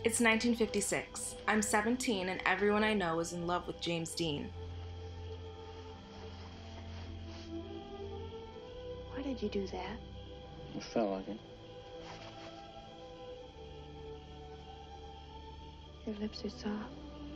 It's 1956. I'm 17 and everyone I know is in love with James Dean. Why did you do that? It felt like it. Your lips are soft.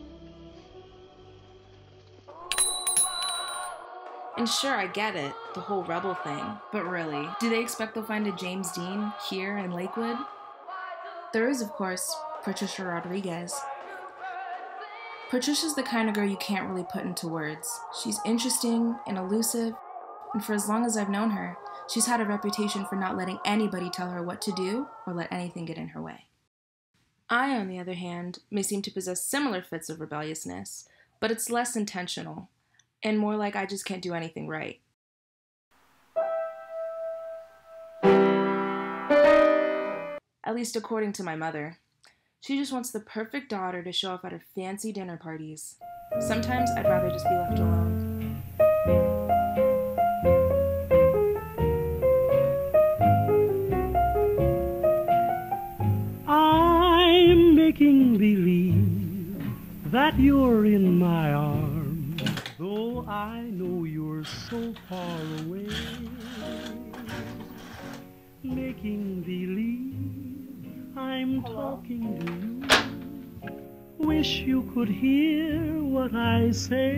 And sure, I get it, the whole rebel thing. But really, do they expect they'll find a James Dean here in Lakewood? There is, of course, Patricia Rodriguez. Patricia's the kind of girl you can't really put into words. She's interesting and elusive, and for as long as I've known her, she's had a reputation for not letting anybody tell her what to do or let anything get in her way. I, on the other hand, may seem to possess similar fits of rebelliousness, but it's less intentional, and more like I just can't do anything right. At least according to my mother. She just wants the perfect daughter to show off at her fancy dinner parties. Sometimes I'd rather just be left alone. I'm making believe that you're in my arms, though I know you're so far away. Making believe I'm talking to you. Wish you could hear what I say.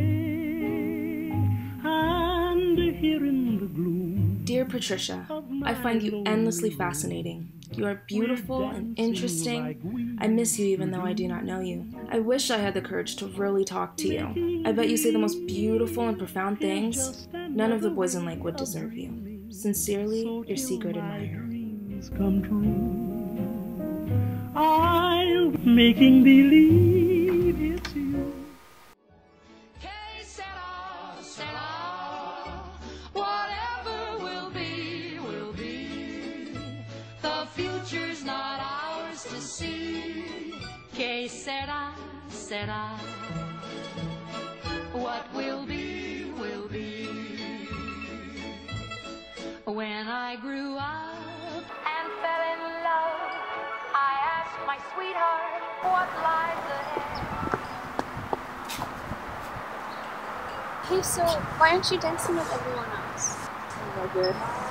And here in the gloom. Dear Patricia, I find you endlessly fascinating. You are beautiful and interesting. I miss you even though I do not know you. I wish I had the courage to really talk to you. I bet you say the most beautiful and profound things. None of the boys in Lakewood deserve you. Sincerely, your secret admirer. Come true. I'm making believe it's you. Whatever will be, will be. The future's not ours to see. Que sera, sera. What will be, will be. When I grew up and fell in love, I asked my sweetheart what lies ahead. Hey, so why aren't you dancing with everyone else? No good.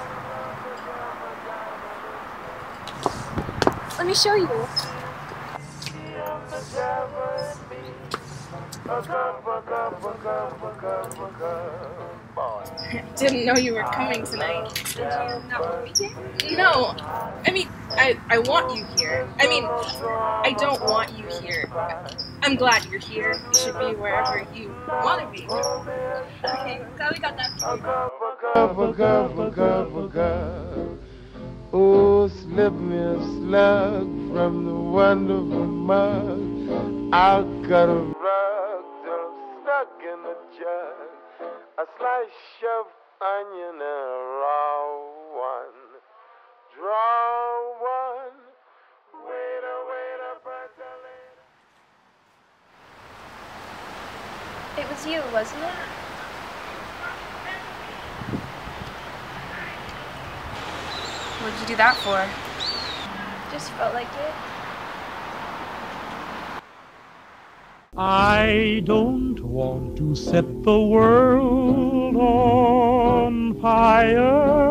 Let me show you. Didn't know you were coming tonight. Did you not want me here? No, I mean, I want you here. I mean, I don't want you here. I'm glad you're here. You should be wherever you want to be. Okay, glad we got that figured. Oh, slip me a slug from the wonderful mug. I've got a rug till I'm stuck in a jug. A slice of onion and a raw one. Draw one. Wait, percolate. It was you, wasn't it? What did you do that for? Just felt like it. I don't want to set the world on fire.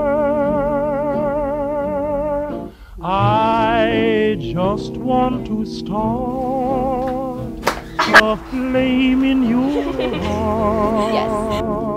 I just want to start a flame in your heart. Yes.